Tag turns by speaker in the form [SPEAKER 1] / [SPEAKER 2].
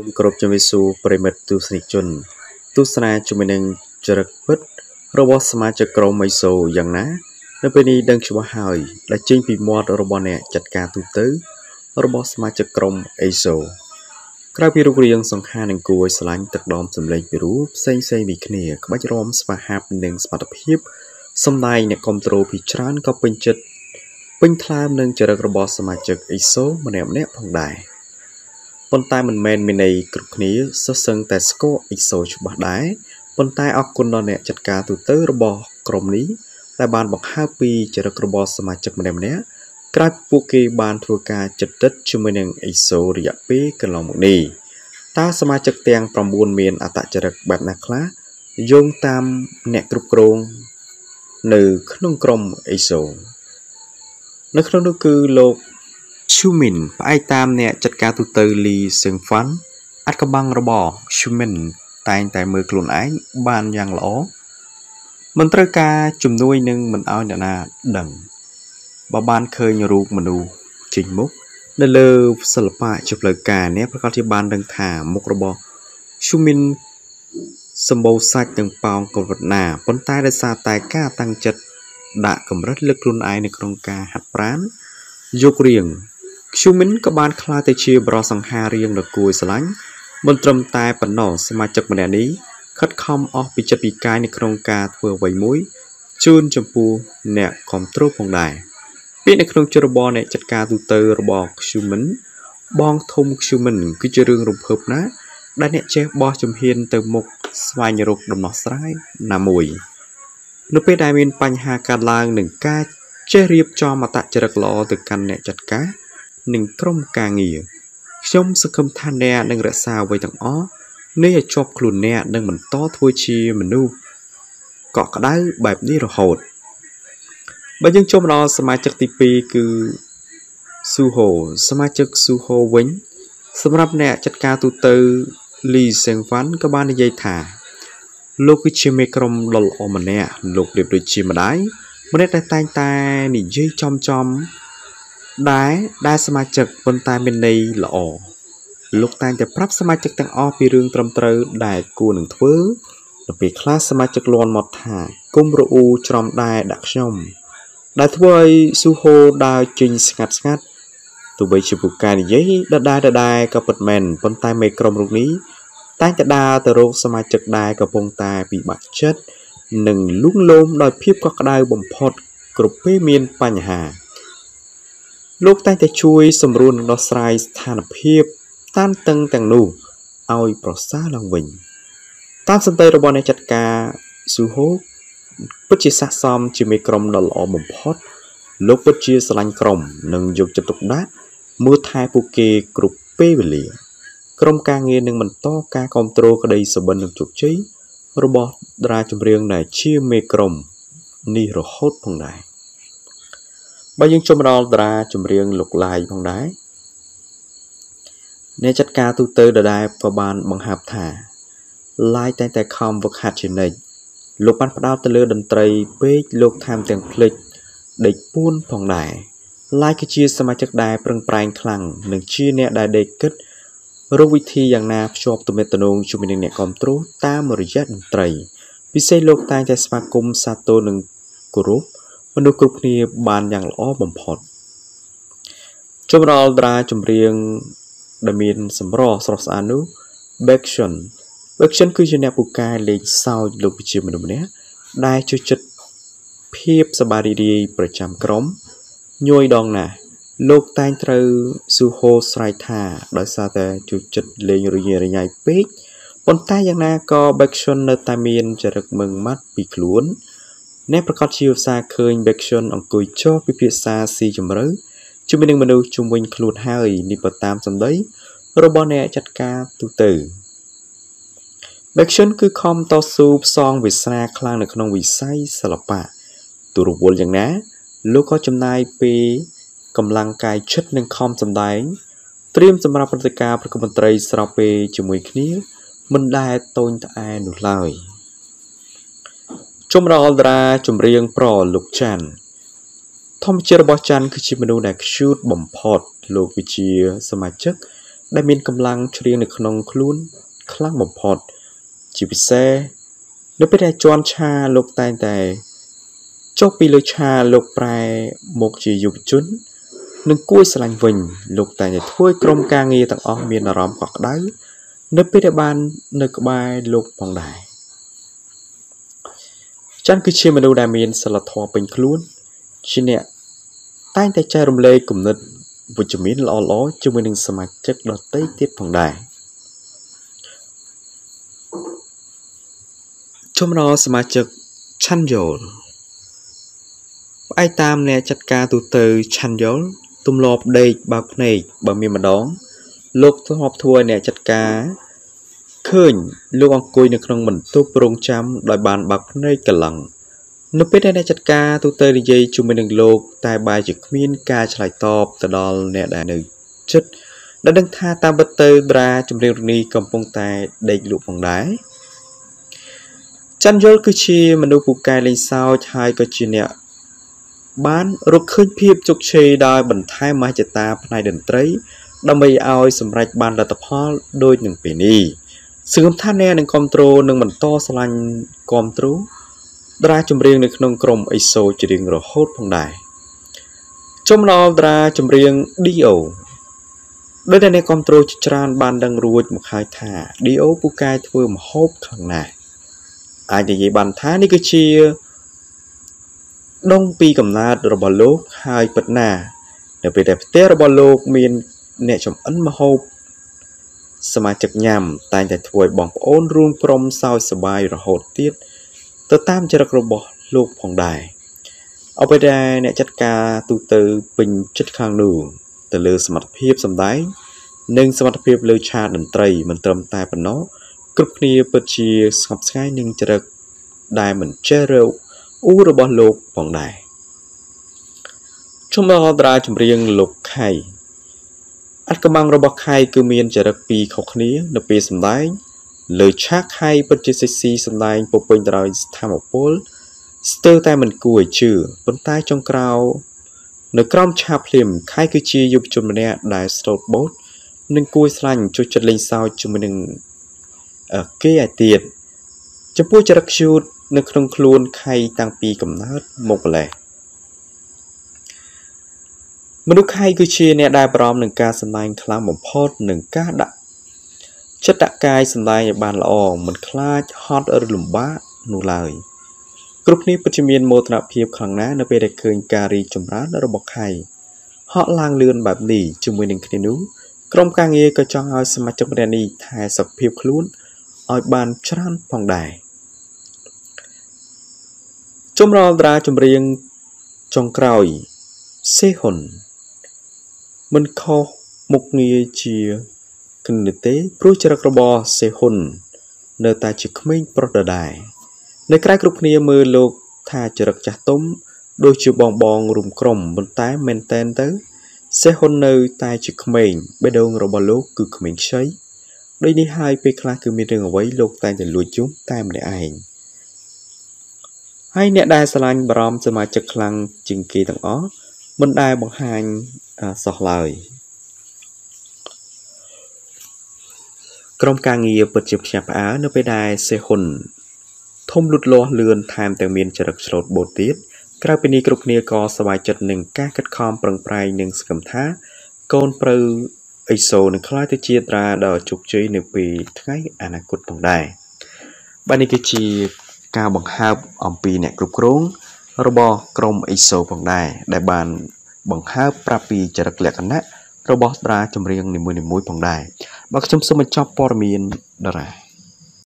[SPEAKER 1] គ្រប់ជំរាបសួរប្រិមិត្តទស្សនិកជនទស្សនាជាមួយនឹងចរិតពិតរបស់សមាជិកក្រុម EXO យ៉ាងណានៅពេលនេះដឹងច្បាស់ហើយដែលចេញពីមាត់របស់អ្នកចាត់ការទូទៅរបស់សមាជិកក្រុម EXO ក្រៅពីរូបរាងសង្ខារនិងគួរឲ្យស្រឡាញ់ទឹកដមសម្លេងពីរោះផ្សេងៗពីគ្នាក្បាច់រាំស្វាហាប់និងសមត្ថភាពសម្ដែងអ្នកគ្រប់គ្រងពីច្រើនក៏ពេញចិត្តពេញថ្លើមនឹងចរិតរបស់សមាជិក EXO ម្នាក់ៗផងដែរប៉ុន្តែមិនមែនមានន័យគ្រប់គ្នាសុទ្ធសឹងតែស្គាល់ EXO ច្បាស់ដែរប៉ុន្តែអរគុណដល់អ្នកចាត់ការទូទៅរបស់ក្រុមនេះដែលបានបង្ហើបពីចរិតរបស់សមាជិកម្នាក់ៗក្រោយពួកគេបានធ្វើការចិត្តដិតជាមួយនឹង EXO រយៈពេលកន្លងមកនេះតើសមាជិកទាំង9មានអត្តចរិតបែបណាខ្លះយោងតាមអ្នកគ្រប់គ្រងនៅក្នុងក្រុម EXO នៅក្នុងនោះគឺលោក Xiumin ផ្អែកតាមអ្នកចាត់ការទូទៅលីសឹងហ្វាន់អាចកំបាំងរបស់ Xiumin តែងតែមើលខ្លួនឯងបានយ៉ាងល្អមិនត្រូវការជំនួយនឹងមិនឲ្យអ្នកណាដឹងបើបានឃើញរូបមនុស្សចេញមុខនៅលើសិល្បៈជាផ្លូវការនេះប្រកាសជាបានដឹងថាមុខរបស់ Xiumin សម្បូរសាច់និងប៉ោងកម្រិតណាប៉ុន្តែដោយសារតែការតាំងចិត្តដាក់កម្រិតលើខ្លួនឯងនៅក្នុងការហាត់ប្រាណយករៀង Xiumin ក៏បានក្លាយទៅជាបរិសង្ហារៀងដ៏គួរស្រឡាញ់មិនត្រឹមតែប៉ុណ្ណោះសមាជិកម្នាក់នេះខិតខំអស់ពីចិត្តពីកាយនៅក្នុងការធ្វើអ្វីមួយជូនចំពោះអ្នកគ្រប់គ្រងផងដែរពាក្យនៅក្នុងចិត្តរបស់អ្នកចាត់ការទូទៅរបស់ Xiumin បងធំ Xiumin គឺជារឿងរំភើបណាស់ដែលអ្នកចេះបោះជំហានទៅមុខស្វែងរកដំណោះស្រាយណាមួយនៅពេលដែលមានបញ្ហាកើតឡើងនឹងការចេះរៀបចំអត្តចរិតល្អទៅកាន់អ្នកចាត់ការនិងក្រុមការងារខ្ញុំសង្ឃឹមថាអ្នកនឹងរក្សាអ្វីទាំងអស់នេះឲ្យជាប់ខ្លួនអ្នកនិងបន្តធ្វើជាមនុស្សកក់ក្ដៅបែបនេះរហូតបើយើងចូលមកដល់សមាជិកទី2គឺ suho សមាជិក suho វិញសម្រាប់អ្នកចាត់ការទូទៅលីសឹងហ្វាន់ក៏បាននិយាយថាលោកគឺជាមេក្រុមដ៏ល្អម្នាក់លោកប្រៀបដូចជាម្ដាយម្នាក់ដែលតែងតែនិយាយចំដែលសមាជិកប៉ុន្តែមានន័យល្អលោកតែងតែប្រាប់សមាជិកទាំងអស់ពីរឿងត្រឹមត្រូវដែលគួរនឹងធ្វើដល់ពេលខ្លះសមាជិកលាន់មកថាគុំរអ៊ូច្រំដែរដាក់ខ្ញុំដែលធ្វើឲ្យស៊ូហូដើរចេញស្ងាត់ទោះបីជាពួកការនិយាយដដែលក៏ពិតមែនប៉ុន្តែមេក្រុមរូបនេះតែងតែដើរទៅរកសមាជិកដែលកំពុងតែពិបាកចិត្តនិងលួងលោមដោយភាពកក់ក្ដៅបំផុតគ្រប់ពេលមានបញ្ហាលោកតែងតែជួយសម្រួលនិងដោះស្រាយស្ថានភាពតានតឹងទាំងនោះឲ្យប្រសើរឡើងវិញតាមសន្ទស្សន៍របស់អ្នកចាត់ការស៊ូហូពិតជាស័ក្តិសមជាមេក្រុមដ៏ល្អបំផុតលោកពិតជាស្រឡាញ់ក្រុមនិងយកចិត្តទុកដាក់មើលថែពួកគេគ្រប់ពេលវេលាក្រុមការងារនឹងបន្តការគ្រប់គ្រងក្តីសុបិននិងជោគជ័យរបស់តារាចម្រៀងដែលជាមេក្រុមនេះរហូតផងដែរបើយើងចូលមកដល់តារាចម្រៀងលោកឡាយផងដែរអ្នកចាត់ការទូទៅដដែលក៏បានបង្ហើបថាឡាយតែងតែខំវឹកហាត់ជានិច្ចលោកបានផ្ដោតទៅលើតន្ត្រីពេកលោកថែមទាំងភ្លេចដេកពួនផងដែរឡាយគឺជាសមាជិកដែលប្រឹងប្រែងខ្លាំងនិងជាអ្នកដែលដេកគិតរកវិធីយ៉ាងណាភ្ជាប់ទំនាក់ទំនងជាមួយនឹងអ្នកគ្រប់គ្រងតាមរយៈតន្ត្រីពិសេសលោកតែងតែស្វាគមន៍សាទរនិងគោរពមនុស្សគ្រប់គ្នាបានយ៉ាងល្អបំផុតចូលដល់តារាចម្រៀងដែលមានសម្រស់ស្រស់ស្អាតនោះ Baekhyun គឺជាអ្នកពូកែលេងសើចលោកជាមនុស្សម្នាក់ដែលជួយចិត្តភាពសប្បាយរីករាយប្រចាំក្រុមញយដងណាស់លោកតែងត្រូវស៊ូហូស្រែកថាដោយសារតែជួយចិត្តលេងរញ៉េរញ៉ៃពេកប៉ុន្តែយ៉ាងណាក៏ Baekhyun នៅតែមានចរិតម៉ឺងម៉ាត់ពីខ្លួនអ្នកប្រកាសជាឧស្សាហ៍ឃើញ Baekhyun អង្គុយចុះពិភាក្សាស៊ីជម្រៅជាមួយនឹងមនុស្សជុំវិញខ្លួនហើយនេះបើតាមសម្ដីរបស់អ្នកចាត់ការទូទៅ Baekhyun គឺខំតស៊ូផ្សងវាសនាខ្លាំងនៅក្នុងវិស័យសិល្បៈទូរវល់យ៉ាងណាលោកក៏ចំណាយពេលកម្លាំងកាយចិត្តនិងខំសម្ដែងត្រៀមសម្រាប់ព្រឹត្តិការណ៍ប្រគំតន្ត្រីស្របពេលជាមួយគ្នាមិនដែលតូចត្អែនោះឡើយជុំដល់តារាចម្រៀងប្រលោកច័ន្ទធម្មជាតិរបស់ច័ន្ទគឺជាមនុស្សដែល cute បំផុតលោកគឺជាសមាជិកដែលមានកម្លាំងច្រៀងនៅក្នុងខ្លួនខ្លាំងបំផុតជាពិសេសនៅពេលដែលជាន់ឆាលោកតែងតែចុះពីលើឆាលោកប្រែមកជាយុវជននិងគួយស្រឡាញ់វិញលោកតែងតែធ្វើឲ្យក្រុមការងារទាំងអស់មានអារម្មណ៍កក់ក្ដៅនៅពេលដែលបាននៅក្បែរលោកផងដែរច័ន្ទគឺជាមនុស្សដែលមានសិលធម៌ពេញខ្លួនជាអ្នកតែងតែចែករំលែកគំនិតវិជ្ជមានល្អៗជាមួយនឹងសមាជិកដទៃទៀតផងដែរចំណែកសមាជិក Chanyeol ផ្អែកតាមអ្នកចាត់ការទូទៅ Chanyeol ទម្លាប់ដេកបើកភ្នែកបើមានម្ដងលោកធ្លាប់ធ្វើឲ្យអ្នកចាត់ការឃើញលោកអង្គុយនៅក្នុងបន្ទប់រងចាំដោយបានបើកភ្នែកកន្លងនៅពេលដែលអ្នកចាត់ការទូទៅនិយាយជាមួយនឹងលោកតែបែរជាគ្មានការឆ្លើយតបទៅដល់អ្នកដែលនៅចិត្តដែលដឹងថាតាមពិតទៅតារាចម្រៀងនេះកំពុងតែដេកលក់ផងដែរចាន់យល់គឺជាមនុស្សពូកែលេងសើចហើយក៏ជាអ្នកបានរកឃើញភាពជោគជ័យដោយបន្ថែមមហិច្ឆតាផ្នែកតន្ត្រីដើម្បីឲ្យសម្រេចបានលទ្ធផលដូចនឹងពេលនេះសង្ឃឹមថាអ្នកនឹងគ្រប់គ្រងនិងបន្តស្រឡាញ់គ្រប់គ្រងតារាចម្រៀងនៅក្នុងក្រុម EXO ជារៀងរហូតផងដែរចំណែកតារាចម្រៀង DO ដោយតែអ្នកគ្រប់គ្រងជាច្រើនបានដឹងរួចមកហើយថា DO ពូកែធ្វើម្ហូបខ្លាំងណាស់អាចនិយាយបានថានេះគឺជាដងពីកំណើតរបស់លោកហើយពិតណាស់នៅពេលដែលផ្ទះរបស់លោកមានអ្នកចំអិនម្ហូបសមាជិកញ៉ាំតែងតែធ្វើឲ្យបងប្អូនរួមក្រុមសើចសប្បាយរហូតទៀតទៅតាមចរិតរបស់លោកផងដែរអ្វីដែលអ្នកចាត់ការទូទៅពេញចិត្តខាងនោះទៅលើសមត្ថភាពសម្ដែងនិងសមត្ថភាពលើឆាកតន្ត្រីមិនត្រឹមតែប៉ុណ្ណោះគ្រប់គ្នាពិតជាស្ងប់ស្ងាយនឹងចរិតដែលមិនចេះរកអ៊ូរបស់លោកផងដែរចំណែកតារាចម្រៀងលោកខៃអត្តកម្បាំងរបស់ខៃគឺមានចរិតពីរខុសគ្នានៅពេលសម្ដែងលើឆាកខៃពិតជាសេស៊ីសម្ដែងពពេញទៅដោយស្ថាមពលស្ទើរតែមិនគួរឲ្យជឿប៉ុន្តែចុងក្រោយនៅក្រោមឆាកភ្លាមខៃគឺជាយុវជនម្នាក់ដែលស្លូតបូតនិងគួរស្រឡាញ់ជួយចិត្តលេងសើចជាមួយនឹងគេឲ្យទៀតចំពោះចរិតខ្ជូតនៅក្នុងខ្លួនខៃតាំងពីកំណើតមកម្លេះមនុស្សខៃគឺជាអ្នកដែលបារម្ភនឹងការសម្ដែងខ្លាំងបំផុតនិងការដាក់ចិត្តដាក់កាយសម្ដែងឲ្យបានល្អមិនខ្លាចហត់ឬលំបាកនោះឡើយគ្រប់គ្នាពិតជាមានមោទនភាពខ្លាំងណាស់នៅពេលដែលឃើញការរីកចម្រើនរបស់ខៃហក់ឡើងលឿនបែបនេះជាមួយនឹងគ្នានោះក្រុមការងារក៏ចង់ឲ្យសមាជិកម្នាក់នេះថែសុខភាពខ្លួនឲ្យបានច្រើនផងដែរចំណែកតារាចម្រៀងចុងក្រោយ sehun មិនខុសមុខងារជាគ្នាទេព្រោះចរិតរបស់ sehun នៅតែជាក្មេងប្រុសដដែលនៅក្រៅគ្រប់គ្នាមើលលោកថាចរិតចាស់ទុំដូចជាបងរួមក្រុមប៉ុន្តែមែនតែនទៅ sehun នៅតែជាក្មេងបេះដូងរបស់លោកគឺក្មេងខ្ចីដូចនេះហើយពេលខ្លះគឺមានរឿងអ្វីលោកតែងតែលួចយំតែម្នាក់ឯងហើយអ្នកដែលស្រឡាញ់បារម្ភសមាជិកខ្លាំងជាងគេទាំងអស់មិនដែលបង្ហាញសោះឡើយក្រុមការងារពិតជាភ្ញាក់ផ្អើលនៅពេលដែលសេហ៊ុនធំលូតលាស់លឿនថែមទាំងមានចរិតឆ្លូតបូតទៀតក្រៅពីនេះគ្រប់គ្នាក៏សប្បាយចិត្តនឹងការខិតខំប្រឹងប្រែងនិងសកម្មថាកូនប្រុស EXO នឹងក្លាយទៅជាតារាដ៏ជោគជ័យនៅពេលថ្ងៃអនាគតផងដែរបាទនេះគឺជាការបង្ហើបអំពីអ្នកគ្រប់គ្រងរបស់ក្រុម EXO ផងដែរដែលបានបង្ហើបប្រាប់ពីចរិតលក្ខណៈរបស់តារាចម្រៀងនីមួយៗផងដែរបាទខ្ញុំសូមបញ្ចប់ព័ត៌មានតារា